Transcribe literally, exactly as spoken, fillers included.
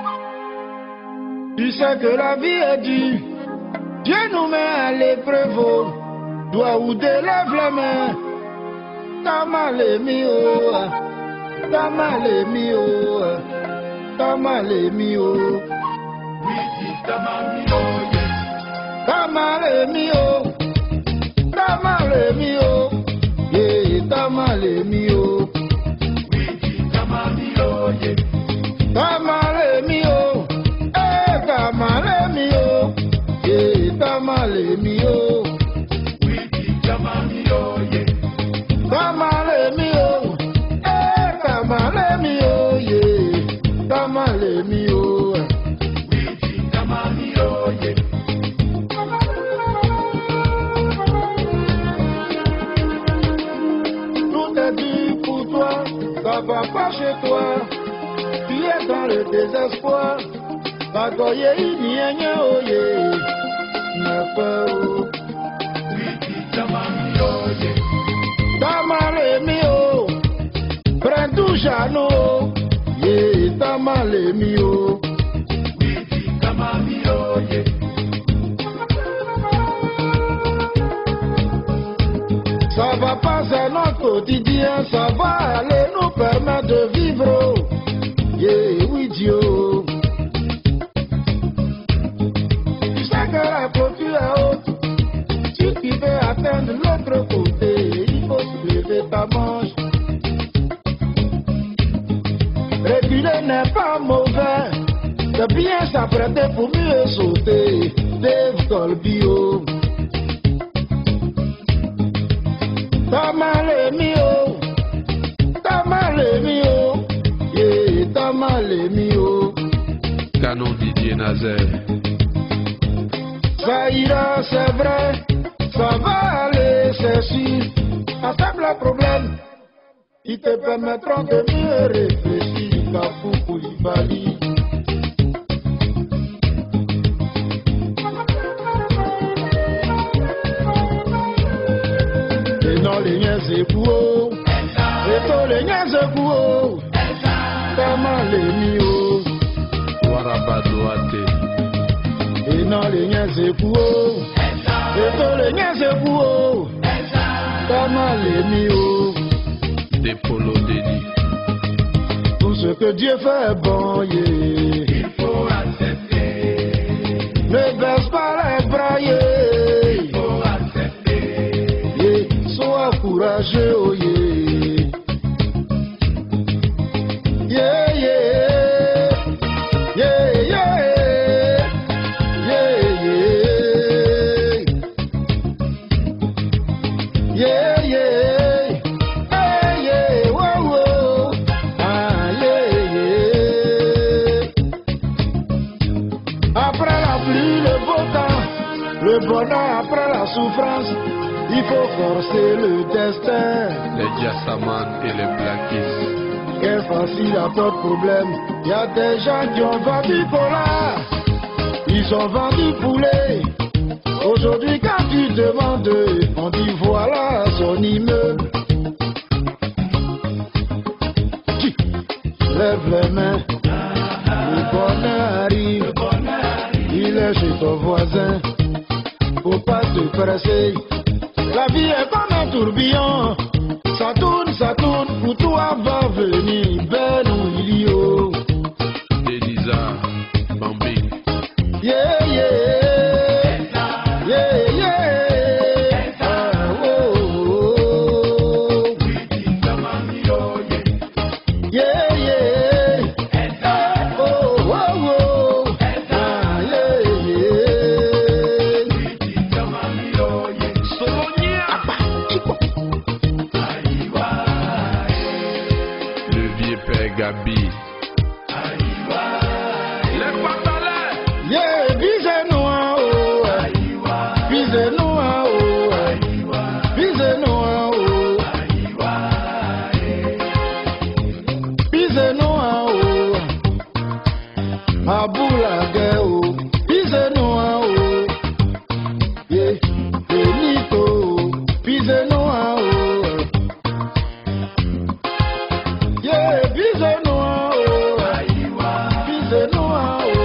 Tu sais que la vie est dure, Dieu nous met à l'épreuve, doigt ou délève les mains. T'as mal aimé, oh, t'as mal aimé, oh, t'as mal aimé, oh. Oui, dis t'as mal aimé, oh, yeah. T'as mal aimé, oh, t'as mal aimé, oh, yeah, t'as mal aimé, oh. Oui, dis t'as mal aimé, oh, yeah. T'as mal aimé, oh, eh, t'as mal aimé, oh, yeah, t'as mal aimé, oh. Oui, dis t'as mal aimé, oh, yeah. T'as mal aimé, oh, eh, t'as mal aimé, oh, yeah, t'as mal aimé, oh. Oui, dis t'as mal aimé, oh, yeah. Tout est dit pour toi, ça va pas chez toi. Tu es dans le désespoir. Bagoye inyenya oye, n'a pas oh. Oui, dis t'as mal aimé, oh, yeah. T'as mal aimé, oh, prends tout Jeannot, yeah, t'as mal aimé, oh. Oui, dis t'as mal aimé, oh, yeah. Ça va pas, c'est notre quotidien, ça va aller nous permettre de vivre, oh. Yeah, oui, Dieu. Tu sais que la clôture est haute, si tu veux atteindre l'autre côté, il faut soulever ta manche. Reculer n'est pas mauvais, c'est bien s'apprêter pour mieux sauter. Dave Colbio. T'as mal aimé, oh, t'as mal aimé, oh, yeah, t'as mal aimé, oh. Canon Didier Nazaire. Ça ira, c'est vrai, ça va aller, c'est sûr. Un simple problème, ils te permettront de mieux réfléchir. Kapou Koulibaly. Et non, les miens c'est pour et toi les miens c'est pour t'as mal aimé, oh. Warabadoate. Et non, les miens c'est pour et toi les miens c'est pour t'as mal aimé, oh. Des Polo Dédi. Tout ce que Dieu fait est bon, yeah. Il faut accepter. Ne baisse pas les bras, yeah. Il faut accepter. Yeah. Sois courageux, oh yeah. Yeah, yeah. Yeah, yeah. Yeah, yeah. Yeah, yeah. Hey, yeah. Whoa, whoa. Ah, yeah, yeah. Après la pluie, le beau temps, le bonheur après la souffrance, il faut forcer le destin. Les Jassaman et les Blackis. Quel facile à ton problème. Il y a des gens qui ont vendu cola, ils ont vendu poulet. Aujourd'hui quand tu demandes, on dit voilà son immeuble. Qui lève les mains, le bonheur arrive, il est chez ton voisin. Faut pas te presser, la vie est comme un tourbillon. Ça tourne, ça tourne, pour toi va venir Ben ou Ilio. Denisa, Bambi. Yeah, yeah, yeah, yeah. Ah, oh, oh, oh. Yeah, yeah. Oh, oh, oh. Ah, yeah, yeah. Solonia. Le vieux père Gabi. Les Patalais. Yeah, visez-nous en haut. Visez-nous en haut. Visez-nous en haut. Visez-nous en haut. À Boulaguer, visez-nous en haut. Yeah, Benito, visez-nous en haut. Yeah, visez-nous en haut. moi, oh.